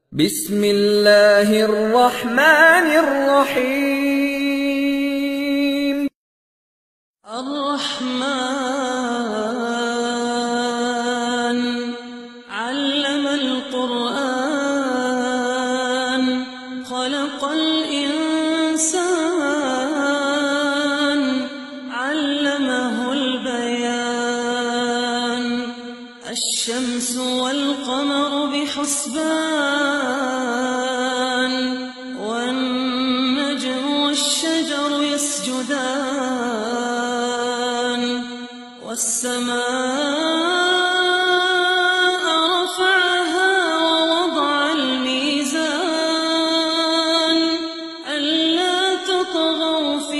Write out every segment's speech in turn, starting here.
بسم الله الرحمن الرحيم. الرحمن علم القرآن خلق الإنسان علمه البيان الشمس والقمر بحسبان والنجم والشجر يسجدان والسماء رفعها ووضع الميزان ألا تطغوا في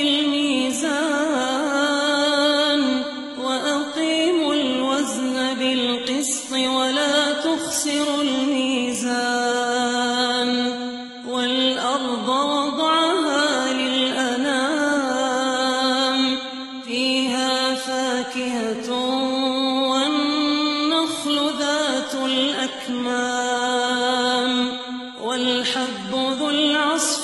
الميزان وأقيموا الوزن بالقسط ولا تخسروا الميزان والأرض وضعها للأنام فيها فاكهة والنخل ذات الأكمام والحب ذو العصف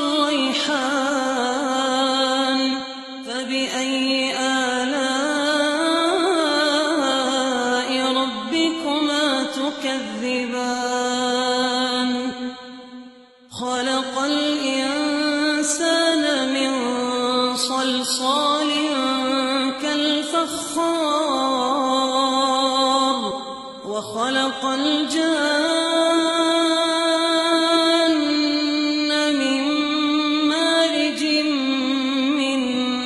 والريحان فبأي آلاء ربكما تكذبان خلق الإنسان من صلصال كالفخار وخلق الجان من مارج من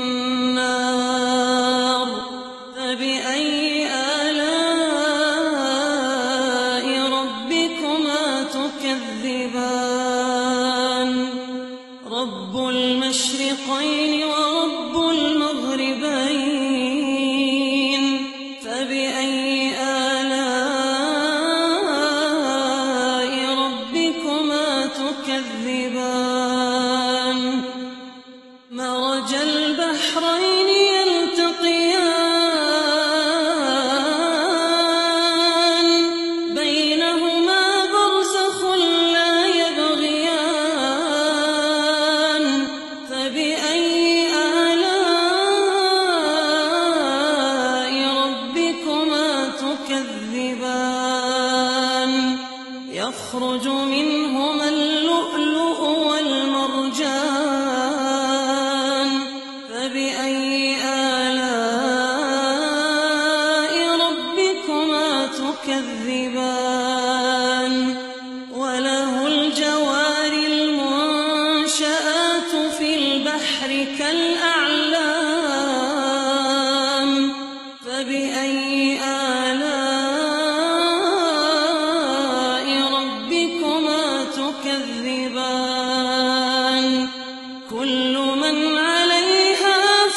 نار فبأي آلاء ربكما تكذبان رب المشرقين ورب المغربين فبأي آلاء ربكما تكذبان مرج البحرين يلتقيان بينهما برزخ لا يبغيان فبأي آلاء ربكما تكذبان يخرج منهما اللؤلؤ والمرجان فبأي آلاء ربكما تكذبان وله الجوار المنشآت في البحر كالأعلام فبأي آلاء ربكما تكذبان كل من عليها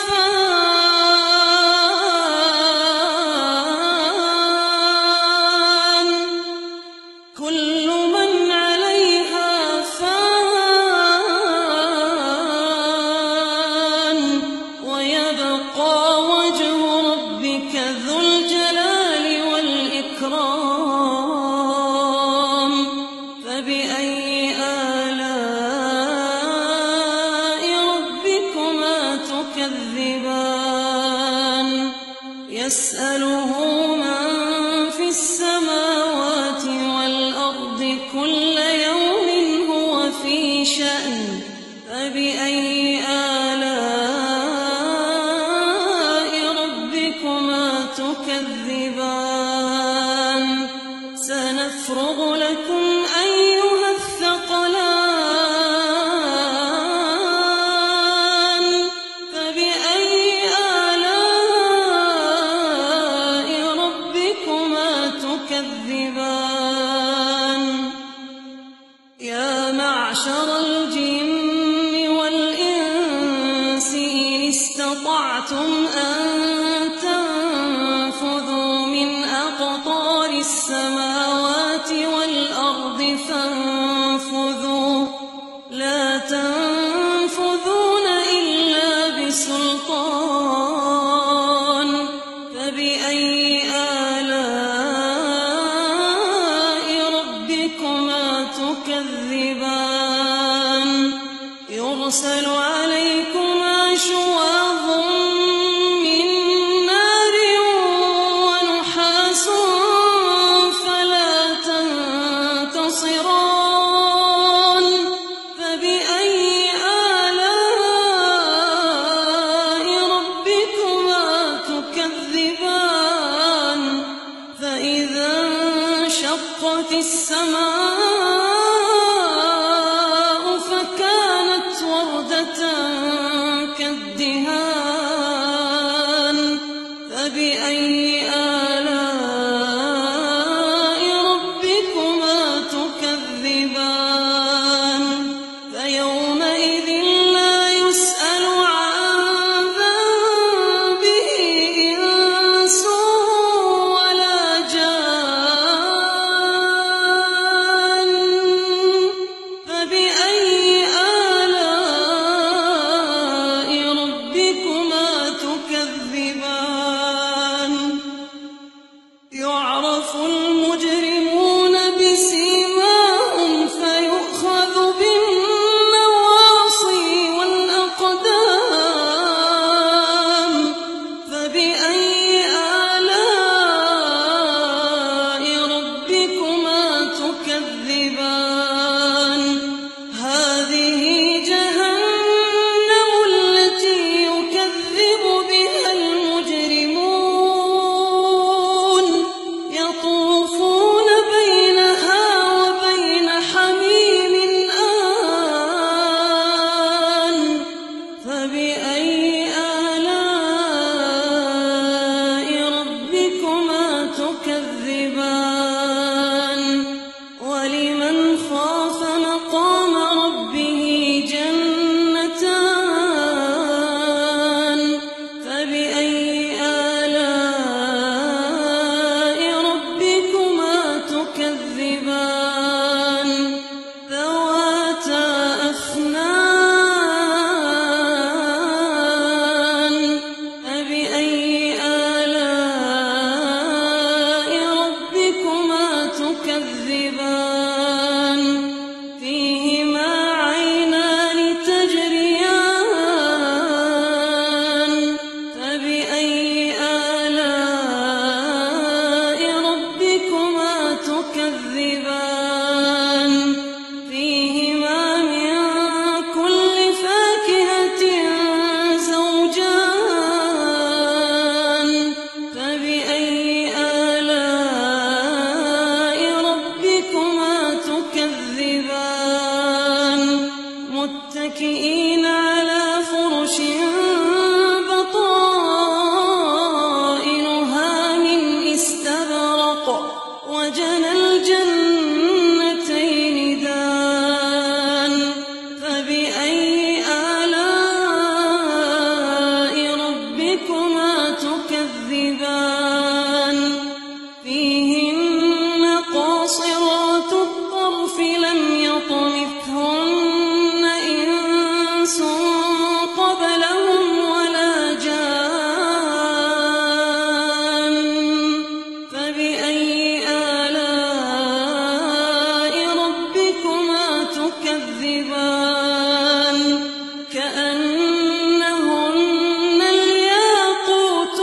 فان كل من عليها فان ويبقى وجه ربك ذو الجلال والإكرام فبأي آلاء ربكما تكذبان يسأله من في السماوات والأرض كل يوم هو في شأن فبأي آلاء ربكما تكذبان سنفرغ لكم أيها الثقلان فبأي آلاء ربكما تكذبان يا معشر الجن والإنس إن استطعتم أن تنفذوا من أقطار السماوات والأرض فانفذوا لا تنفذون إلا بسلطان فبأي آلاء ربكما تكذبان يرسل عليكما شواظ من نار ونحاس فلا تنتصران فبأي آلاء ربكما تكذبان فإذا انشقت السماء فكانت وردة كالدهان فبأي آلاء ربكما تكذبان فيومئذ لا يسأل عن ذنبه إنس ولا جان فبأي آلاء ربكما تكذبان يعرف المجرمون بسيماهم فيؤخذ بالنواصي والأقدام فبأي آلاء ربكما تكذبان هذه جهنم التي يكذب بها المجرمون يطوفون بينها وبين حميم آن فبأي آلاء ربكما تكذبان ولمن خاف مقام ربه جنتان فبأي آلاء ربكما تكذبان ذواتا أفنان فبأي آلاء ربكما تكذبان فيهما عينان تجريان فبأي آلاء ربكما تكذبان فيهما من كل فاكهة زوجان فبأي آلاء ربكما تكذبان متكئين على فرش بطائنها من استبرق وجنى الجنتين دان فبأي آلاء ربكما تكذبان فيهن قاصرات الطرف لم يطمثهن إنس قبلهم ولا جان فبأي آلاء ربكما تكذبان كأنهن الياقوت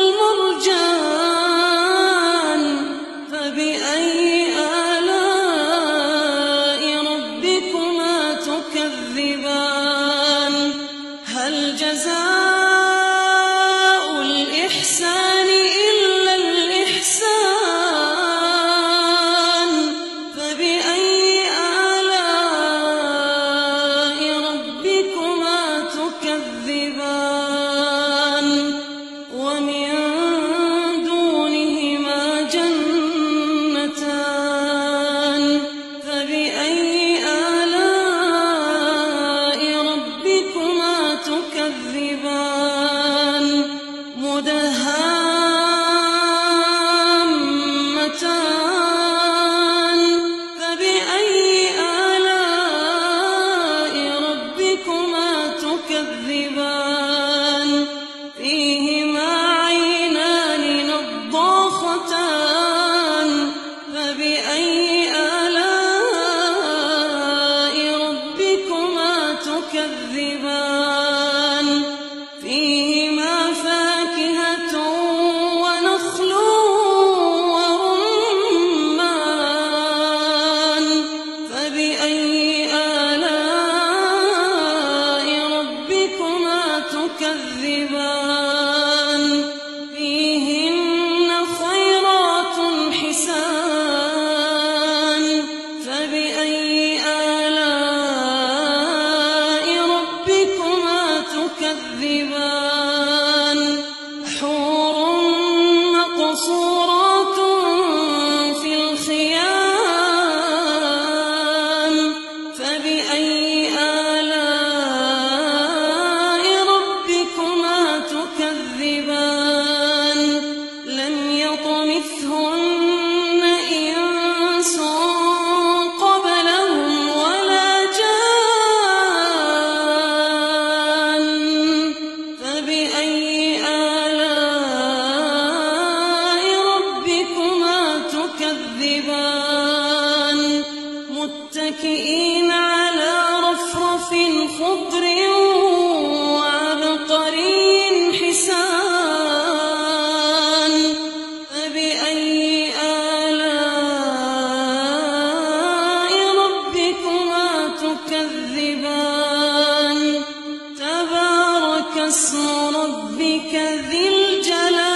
والمرجان فبأي آلاء ربكما تكذبان هل جزاء الإحسان إلا الإحسان فبأي آلاء ربكما تكذبان ومن دونهما جنتان فبأي آلاء ربكما تكذبان مدهامتان فبأي آلاء ربكما تكذبان فيهما عينان نضاختان فبأي آلاء تكذبان متكئين على رفرف خضر وعبقري حسان فبأي آلاء ربكما تكذبان تبارك اسم ربك ذي الجلال